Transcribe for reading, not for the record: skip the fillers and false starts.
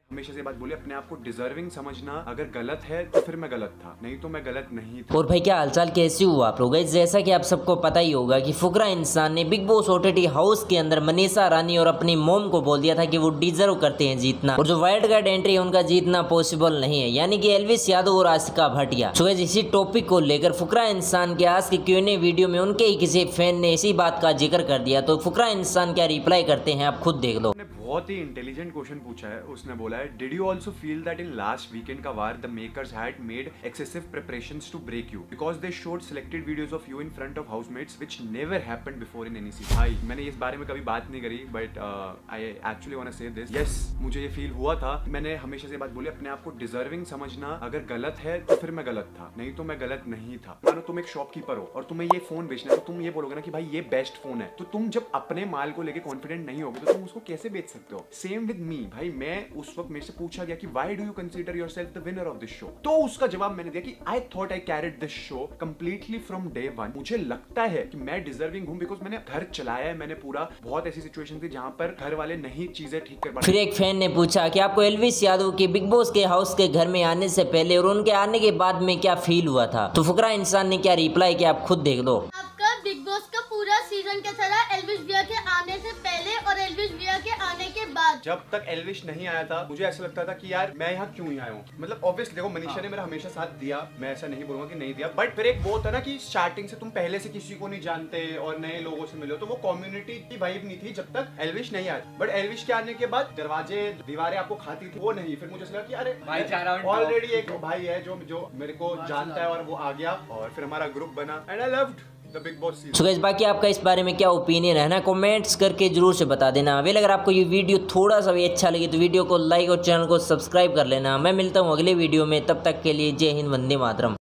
हमेशा से बात बोली, अपने आप को डिजर्विंग समझना, अगर गलत है तो फिर मैं गलत था, नहीं तो मैं गलत नहीं था। और भाई क्या हालचाल, कैसे हुआ आप लोग? जैसा कि आप सबको पता ही होगा कि फुकरा इंसान ने बिग बॉस ओटीटी हाउस के अंदर मनीषा रानी और अपनी मॉम को बोल दिया था कि वो डिजर्व करते हैं जीतना, और जो वाइल्ड कार्ड एंट्री है उनका जीतना पॉसिबल नहीं है, यानी कि एल्विस यादव और आशिका भाटिया। तो इसी टॉपिक को लेकर फुकरा इंसान के आज के Q&A वीडियो में उनके ही किसी फैन ने इसी बात का जिक्र कर दिया। तो फुकरा इंसान क्या रिप्लाई करते हैं आप खुद देख लो। बहुत ही इंटेलिजेंट क्वेश्चन पूछा है। उसने बोला है, did you also feel that in last weekend का वार the makers had made excessive preparations to break you because they showed selected videos of you in front of housemates which never happened before in any season. भाई मैंने इस बारे में कभी बात नहीं करी, but I actually want to say this. Yes, मुझे ये फील हुआ था। मैंने हमेशा से बात बोली, अपने आप को डिजर्विंग समझना, अगर गलत है तो फिर मैं गलत था, नहीं तो मैं गलत नहीं था। मानो तुम एक शॉपकीपर हो और तुम्हें ये फोन बेचना है, तो तुम ये बोलोगे ना कि भाई ये बेस्ट फोन है, तो तुम जब अपने माल को लेके कॉन्फिडेंट नहीं होगे तो तुम उसको कैसे बेच सकते हो? Same with me. भाई मैं उस वक्त मेरे से पूछा गया कि why do you consider yourself the winner of this show, तो उसका जवाब मैंने दिया कि I thought I carried this show completely from day one. मुझे लगता है कि मैं डिजर्विंग हूं बिकॉज मैंने घर चलाया है, मैंने पूरा, बहुत ऐसी सिचुएशन थी जहां पर घर वाले नहीं चीजें ठीक कर पा। फिर एक फैन ने पूछा कि आपको एल्विस यादव के बिग बॉस के हाउस के घर में आने से पहले और उनके आने के बाद में क्या फील हुआ था? तो फुकरा इंसान ने क्या रिप्लाई किया आप खुद देख लो। आपका बिग बॉस का पूरा सीजन कैसा रहा एल्विस भैया के आने से पहले और एल्विस भैया के आने के बाद? जब तक एल्विश नहीं आया था मुझे ऐसा लगता था कि यार मैं यहाँ क्यों ही आया हूँ। मतलब ऑब्वियसली देखो, मनीषा ने मेरा हमेशा साथ दिया, मैं ऐसा नहीं बोलूंगा कि नहीं दिया, बट फिर एक वो होता ना कि स्टार्टिंग से तुम पहले से किसी को नहीं जानते और नए लोगों से मिले हो, तो वो कम्युनिटी की वाइब नहीं थी जब तक एल्विश नहीं आया। बट एल्विश के आने के बाद दरवाजे दीवारें आपको खाती थी, वो नहीं। फिर मुझे लगा कि अरे ऑलरेडी एक भाई है जो मेरे को जानता है और वो आ गया और फिर हमारा ग्रुप बना and I loved the Bigg Boss season. So guys, बाकी आपका इस बारे में क्या ओपिनियन है ना, कमेंट्स करके जरूर से बता देना। वेल, अगर आपको ये वीडियो थोड़ा सा भी अच्छा लगे तो वीडियो को लाइक और चैनल को सब्सक्राइब कर लेना। मैं मिलता हूँ अगले वीडियो में, तब तक के लिए जय हिंद, वंदे मातरम।